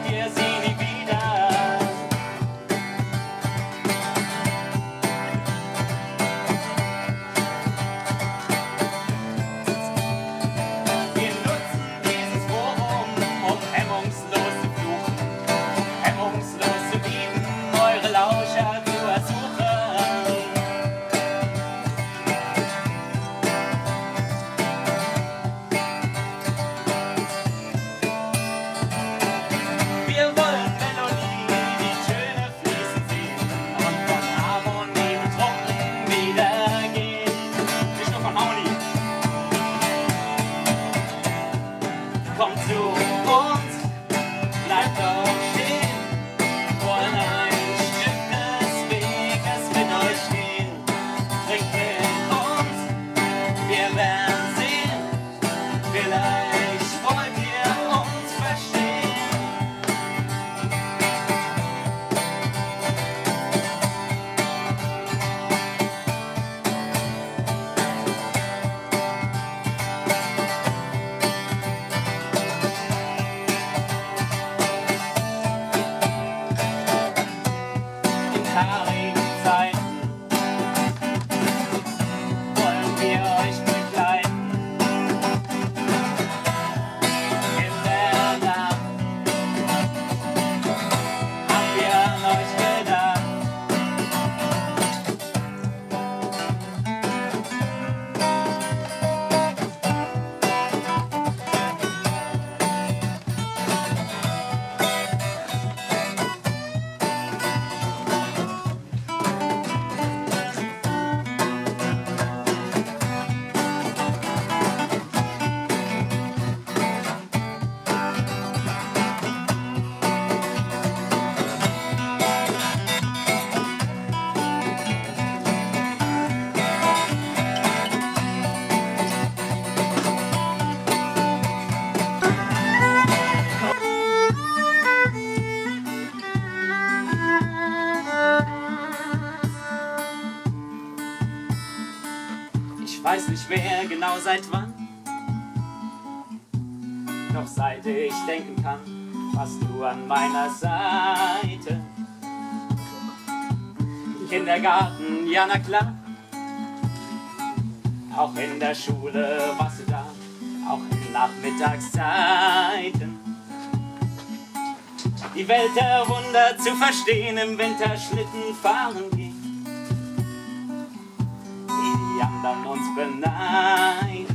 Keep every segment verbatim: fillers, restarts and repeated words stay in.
seht ihr sie nie wieder. Wir nutzen dieses Forum, um hemmungslos zu fluchen, hemmungslos zu lieben, eure Lauscher zu ersuchen. Wir wollen Melodie, die Töne fließen sehen und von Harmonie betrunken wieder gehen. Nicht nur von Harmonie. Kommt zu uns, bleibt doch stehen, wollen ein Stück des Weges mit euch stehen. Trinkt mit uns, wir werden sehen, vielleicht wollt ihr uns verstehen. In haarigen Zeiten wollen wir euch begleiten. In der Nacht haben wir an euch gedacht. Ich weiß nicht mehr genau seit wann, doch seit ich denken kann, warst du an meiner Seite. Kindergarten, ja na klar, auch in der Schule warst du da, auch in Nachmittagszeiten. Die Welt der Wunder zu verstehen, im Winter Schlitten fahren gehen, die anderen uns beneiden.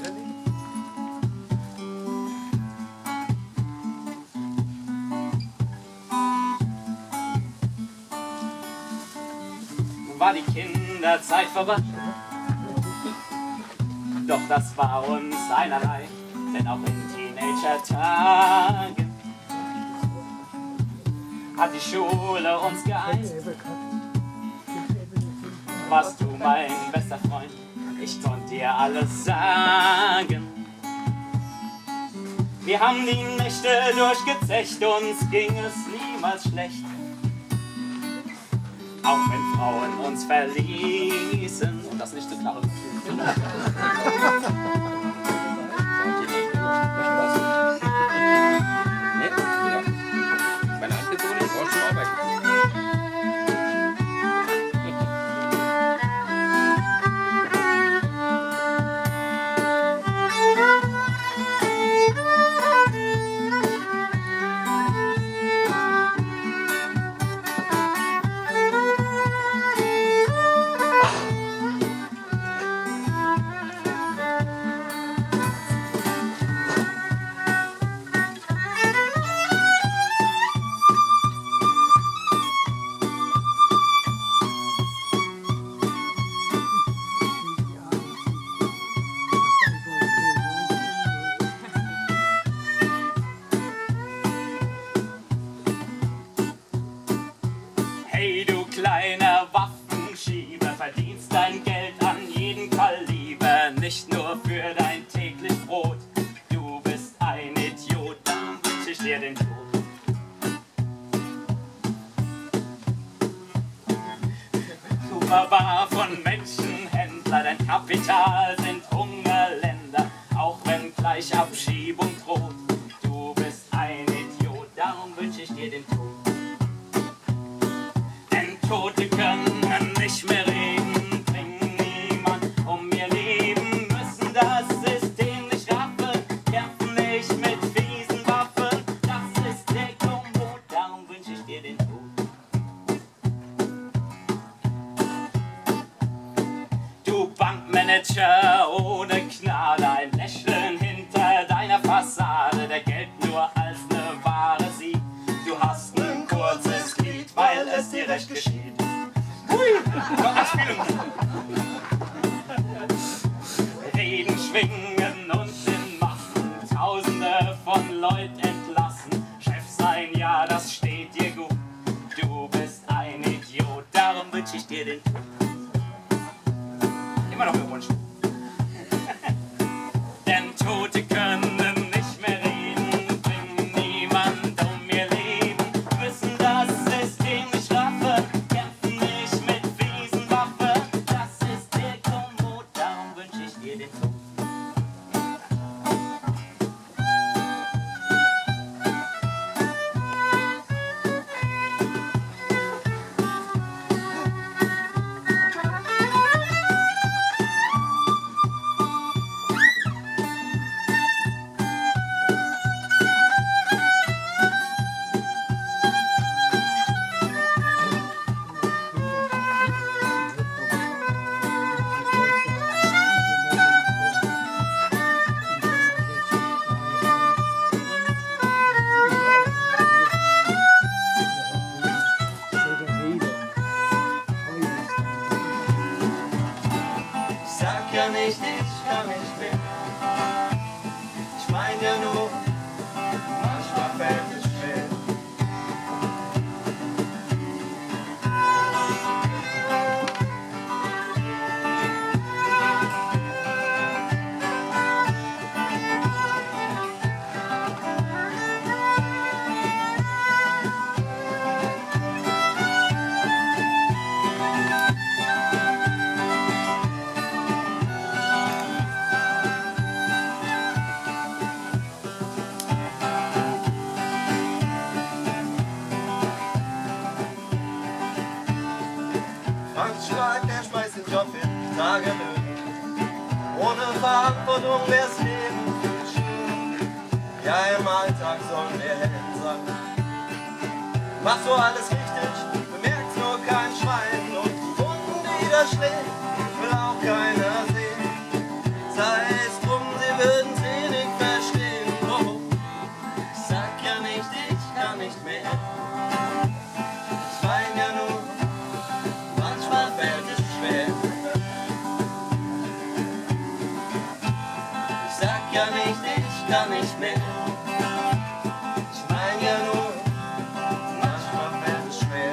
Nun war die Kinderzeit vorbei, doch das war uns einerlei, denn auch in Teenager-Tagen hat die Schule uns geeint. Warst du mein bester Freund, ich konnte dir alles sagen. Wir haben die Nächte durchgezecht, uns ging es niemals schlecht. Auch wenn Frauen uns verließen. Und das nicht so klar. Meine Handgezogen ist auch schon arbeiten. Hey du kleiner Waffenschieber, verdienst dein Geld an jedem Kaliber, nicht nur für dein täglich Brot. Du bist ein Idiot, dann wünsch ich dir den Tod. Superbar von Menschenhändler, dein Kapital sind Hungerländer, auch wenn gleich Abschiebung droht. Du bist ein Idiot, darum wünsche ich dir den Tod. Denn Tote können nicht mehr reden, bringen niemand um ihr Leben, müssen das System nicht raffen, kämpfen nicht mit fiesen Waffen. Das ist der Kommod, darum wünsche ich dir den Tod. Du Bankmanager ohne Gnade, ein Lächeln hinter deiner Fassade, der Geld nur als ne Ware sieht. Du hast ein kurzes Lied, weil es dir recht geschieht. Hui, Reden schwingen und in Massen Tausende von Leuten entlassen. Chef sein, ja, das steht dir gut. Du bist ein Idiot, darum wünsche ich dir den Tod. Immer noch ihr Wunsch. Denn Tote können nicht mehr reden, bringen niemand um ihr Leben, müssen das System nicht raffen, kämpfen nicht mit fiesen Waffen. Das ist der Kommod, darum wünsche ich dir den Tod. Ja nicht, ich kann nicht mehr. Ich mein ja nur, manchmal fällt es schwer. Schreibt, er schmeißt den Job in Tagelöhn. Ohne Verantwortung wär's Leben viel schön. Ja, im Alltag sollen wir Helden sein. Machst du alles richtig, bemerkt nur kein Schwein. Und die Wunden, die da schlägt, will auch keiner sehen. Sei es drum, sie würden sie nicht verstehen. Oh, ich sag ja nicht, ich kann nicht mehr. Ich wein ja nur, manchmal fällt es schwer. Ich sag ja nicht, ich kann nicht mehr. Ich mein ja nur, manchmal fällt es schwer.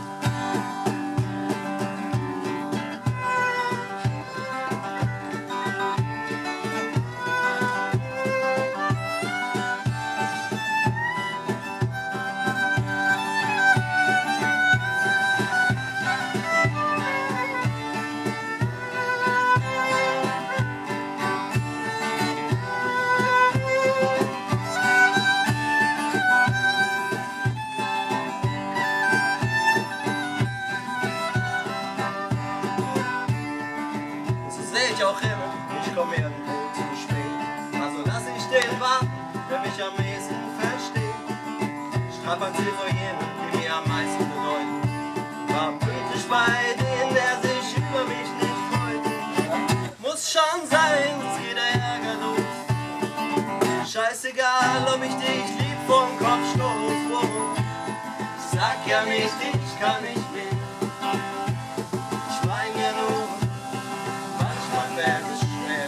Ich auch immer, ich komm irgendwo zu spät. Also lass ich den warten, der mich am meisten versteht. Strapazier für jenen, die mir am meisten bedeuten. War politisch bei denen, der sich über mich nicht freut. Muss schon sein, es geht der Ärger los. Scheißegal, ob ich dich lieb vom Kopf stoß. Ich sag ja nicht, ich kann nicht mehr. Ich mein ja nur, fällt es schwer.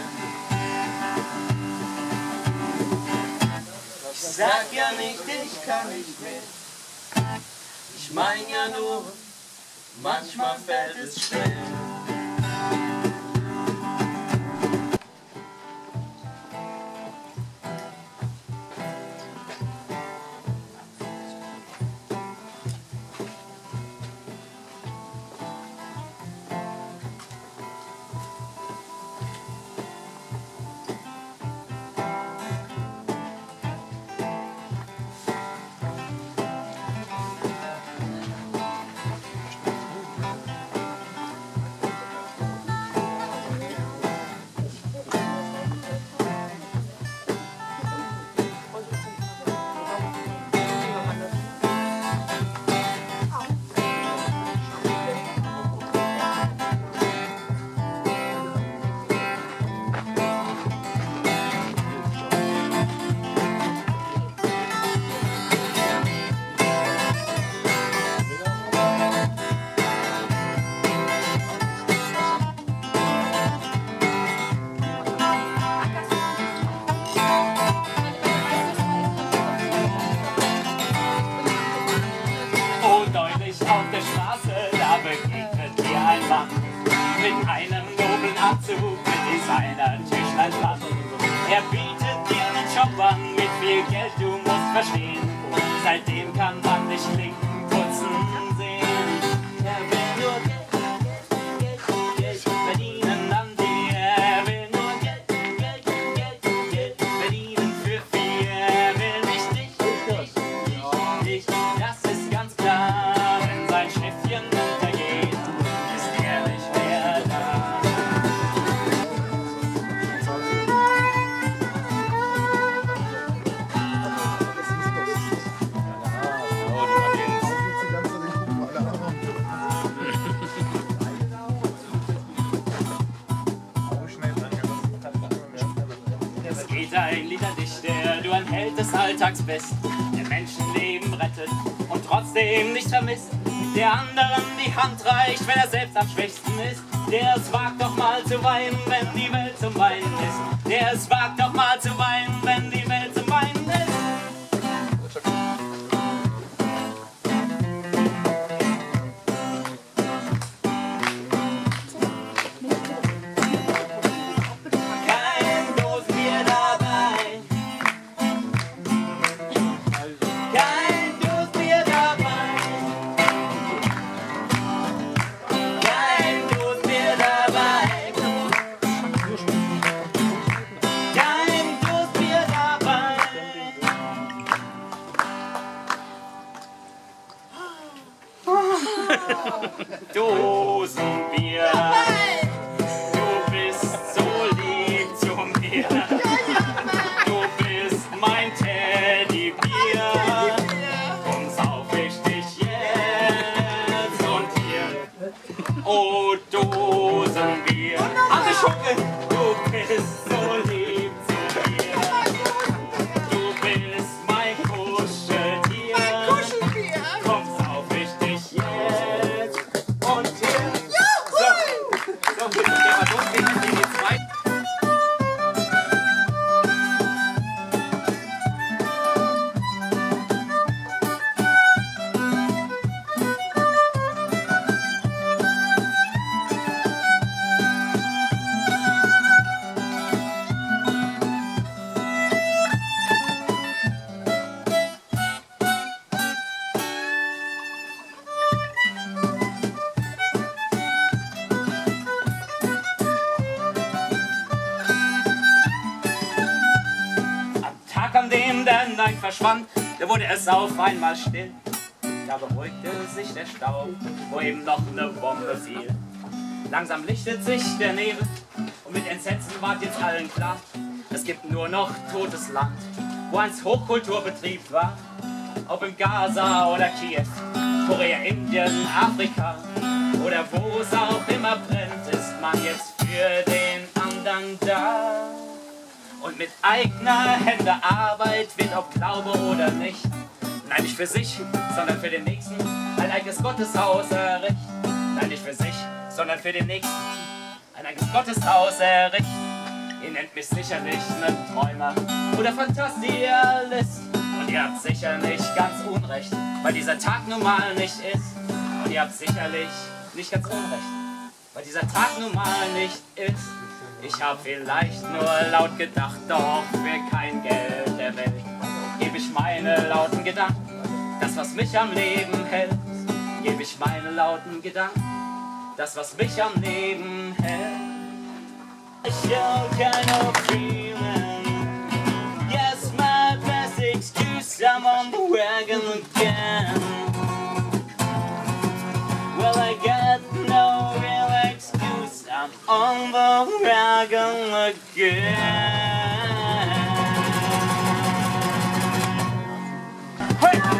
Ich sag ja nicht, ich kann nicht mehr. Ich mein ja nur, manchmal fällt es schwer. Mann mit einem noblen Anzug, mit Designer-Tischleinblatt. Er bietet dir einen Job an mit viel Geld, du musst verstehen. Seitdem kann man dich Klinken putzen sehen. Er will nur Geld, Geld, Geld verdienen an dir. Er will nur Geld, Geld, Geld, Geld verdienen für viel. Er will nicht dich, dich, dich, dich. Das ist ganz klar, wenn sein Schiffchen untergeht, ist er nicht mehr da. Es geht ein Lied an dich, der du ein Held des Alltags bist, der Menschenleben rettet und trotzdem nicht vermisst, der anderen die Hand reicht, wenn er selbst am schwächsten ist, der es wagt doch mal zu weinen, wenn die Welt zum Weinen ist, der es wagt doch mal zu weinen, wenn die Welt zum Weinen ist. Dosenbier, du bist so lieb zu mir, du bist mein Teddybär, drum sauf ich dich jetzt und hier. Oh Dosenbier, alle Schunke, du bist so lieb zu mir, du bist mein Kuscheltier, drum sauf ich dich jetzt. An dem der Nein verschwand, da wurde es auf einmal still. Da beruhigte sich der Staub, wo eben noch eine Bombe fiel. Langsam lichtet sich der Nebel und mit Entsetzen ward jetzt allen klar, es gibt nur noch totes Land, wo einst Hochkulturbetrieb war. Ob im Gaza oder Kiew, Korea, Indien, Afrika oder wo es auch immer brennt, ist man jetzt für den anderen da. Und mit eigener Hände Arbeit wird, ob Glaube oder nicht, nein, nicht für sich, sondern für den Nächsten, ein eigenes Gotteshaus errichten. Nein, nicht für sich, sondern für den Nächsten, ein eigenes Gotteshaus errichten. Ihr nennt mich sicherlich einen Träumer oder Fantasialist. Und ihr habt sicher nicht ganz Unrecht, weil dieser Tag nun mal nicht ist. Und ihr habt sicherlich nicht ganz Unrecht, weil dieser Tag nun mal nicht ist. Ich hab vielleicht nur laut gedacht, doch für kein Geld der Welt gebe ich meine lauten Gedanken, das was mich am Leben hält. Gebe ich meine lauten Gedanken, das was mich am Leben hält. Show kind of feeling, yes, my best excuse, I'm on the wagon again. Well, I got no real excuse, I'm on the wagon again. Hey!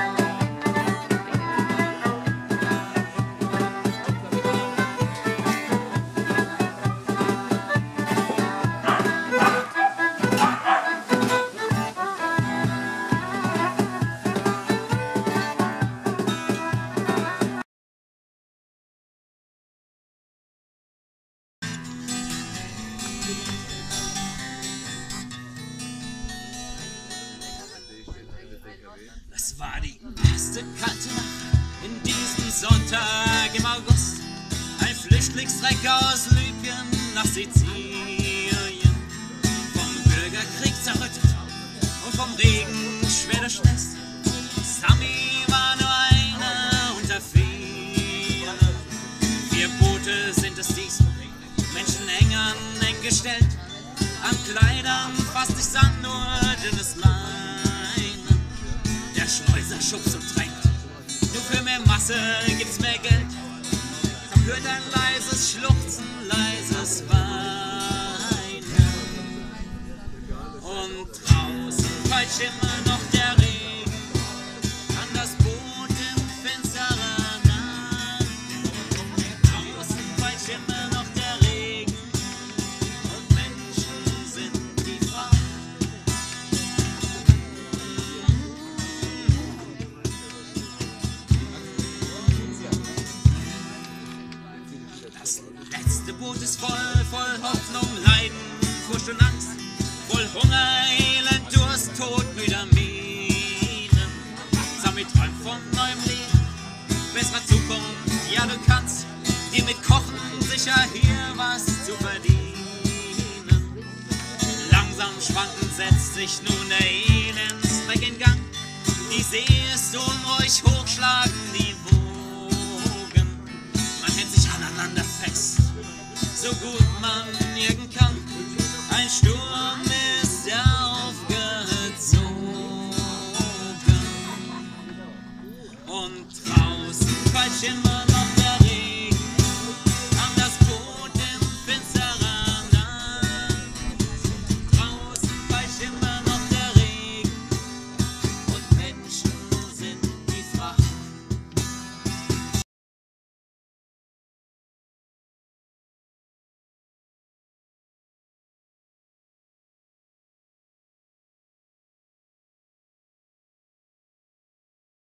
Es war die erste kalte Nacht in diesem Sonntag im August. Ein Flüchtling Flüchtlingsdreck aus Libyen nach Sizilien, vom Bürgerkrieg zerrüttet und vom Regen schwer durchnässt. Sami war nur einer unter vielen. Vier Boote sind es diesmal, Menschen eng an eng gestellt. An Kleidern fast nicht Sand, nur dünnes Leinen. Der Schleuser schubst und drängt, nur für mehr Masse gibt's mehr Geld. Man hört ein leises Schluchzen, leises Weinen. Und draußen peitscht immer noch der Regen an das Boot im finsteren Nacht. Draußen peitscht immer noch der Regen und Menschen sind die Frauen. Das letzte Boot ist voll, voll Hoffnung, Leiden, Furcht und Angst, voll Hunger, Elend, Durst, Tod, müder Mienen. Sami träumt von neuem Leben, besserer Zukunft, ja du kannst dir mit Kochen sicher hier was zu verdienen. Langsam schwankend setzt sich nun der Elendsdreck in Gang, die See ist unruhig hoch.